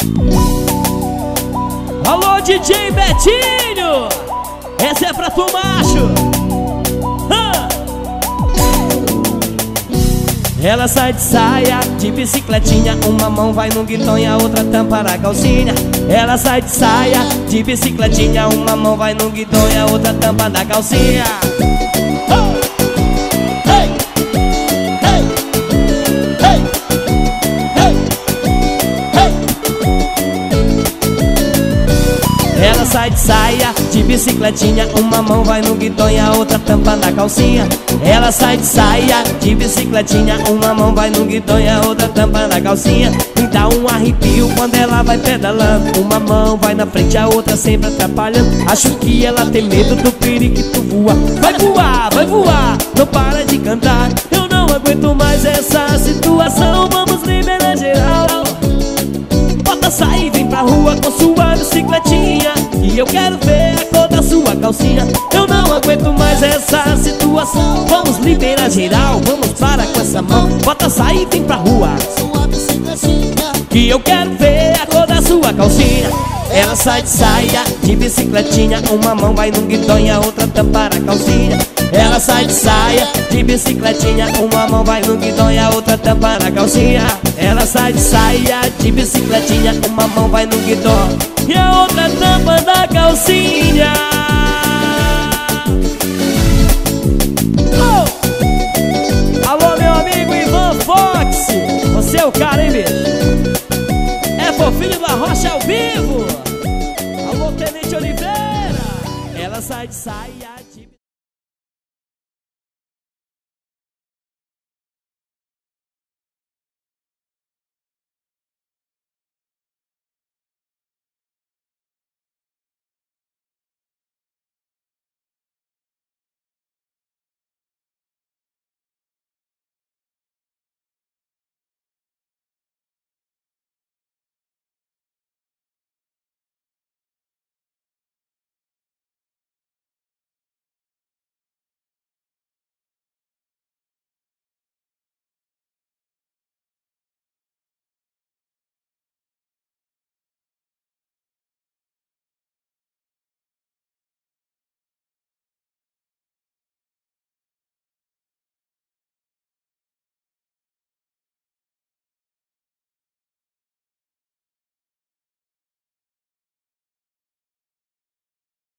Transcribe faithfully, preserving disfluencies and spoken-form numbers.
Alô, D J Betinho, essa é pra tu, macho. ah. Ela sai de saia, de bicicletinha, uma mão vai no guidão e a outra tampa na calcinha. Ela sai de saia, de bicicletinha, uma mão vai no guidão e a outra tampa na calcinha. Ela sai de saia, de bicicletinha, uma mão vai no guidão e a outra tampa na calcinha. Ela sai de saia, de bicicletinha, uma mão vai no guidão e a outra tampa na calcinha. Me dá um arrepio quando ela vai pedalando. Uma mão vai na frente, a outra sempre atrapalhando. Acho que ela tem medo do periquito voar. Vai voar, vai voar, não para de cantar. Eu não aguento mais essa situação, vamos liberar geral. Bota, sai, vem pra rua com sua bicicletinha, e eu quero ver a cor da sua calcinha. Eu não aguento mais essa situação, vamos liberar geral, vamos parar com essa mão. Bota, sai, vem pra rua, que eu quero ver a cor da sua calcinha. Ela sai de saia, de bicicletinha, uma mão vai no guidão e a outra tampa na calcinha. Ela sai de saia, de bicicletinha, uma mão vai no guidão e a outra tampa na calcinha. Ela sai de saia, de bicicletinha, uma mão vai no guidão e a outra tampa na calcinha. Oh! Alô, meu amigo Ivan Fox, você é o cara, hein, bicho? É Fofinho da Rocha ao vivo. Alô, Tenente Oliveira. Ela sai de saia.